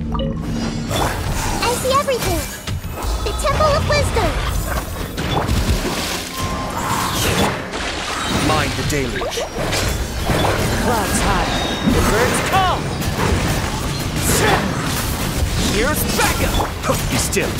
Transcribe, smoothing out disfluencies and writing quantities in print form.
I see everything. The Temple of Wisdom. Mind the deluge. Clouds high. The birds come. Here's backup. Be still.